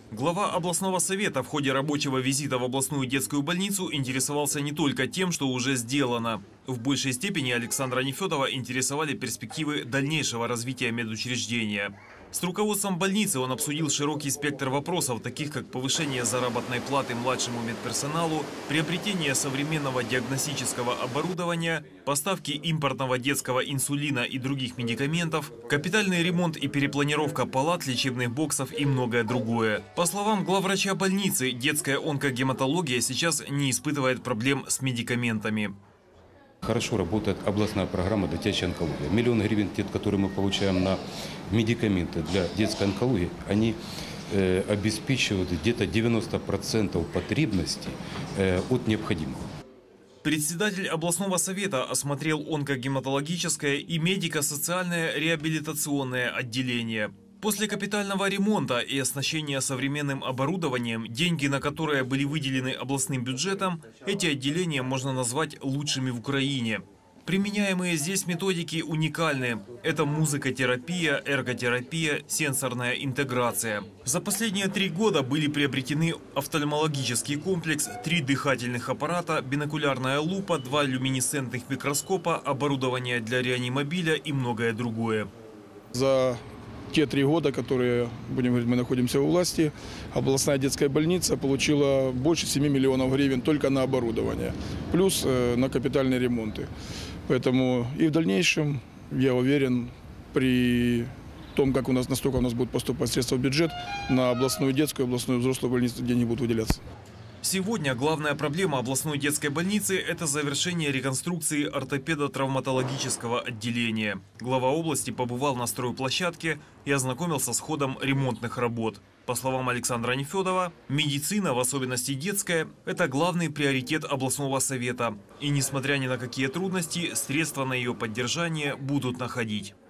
Глава областного совета в ходе рабочего визита в областную детскую больницу интересовался не только тем, что уже сделано. В большей степени Александра Нефедова интересовали перспективы дальнейшего развития медучреждения. С руководством больницы он обсудил широкий спектр вопросов, таких как повышение заработной платы младшему медперсоналу, приобретение современного диагностического оборудования, поставки импортного детского инсулина и других медикаментов, капитальный ремонт и перепланировка палат, лечебных боксов и многое другое. По словам главврача больницы, детская онкогематология сейчас не испытывает проблем с медикаментами. Хорошо работает областная программа «Детячая онкология». Миллион гривен, которые мы получаем на медикаменты для детской онкологии, они обеспечивают где-то 90% потребностей от необходимого. Председатель областного совета осмотрел онкогематологическое и медико-социальное реабилитационное отделение. После капитального ремонта и оснащения современным оборудованием, деньги на которые были выделены областным бюджетом, эти отделения можно назвать лучшими в Украине. Применяемые здесь методики уникальны. Это музыкотерапия, эрготерапия, сенсорная интеграция. За последние 3 года были приобретены офтальмологический комплекс, 3 дыхательных аппарата, бинокулярная лупа, 2 люминесцентных микроскопа, оборудование для реанимобиля и многое другое. За те 3 года, которые, будем говорить, мы находимся у власти, областная детская больница получила больше 7 миллионов гривен только на оборудование, плюс на капитальные ремонты. Поэтому и в дальнейшем, я уверен, при том, как насколько у нас будут поступать средства в бюджет, на областную детскую, областную взрослую больницу деньги будут выделяться. Сегодня главная проблема областной детской больницы – это завершение реконструкции ортопедо-травматологического отделения. Глава области побывал на стройплощадке и ознакомился с ходом ремонтных работ. По словам Александра Нефедова, медицина, в особенности детская, это главный приоритет областного совета. И несмотря ни на какие трудности, средства на ее поддержание будут находить.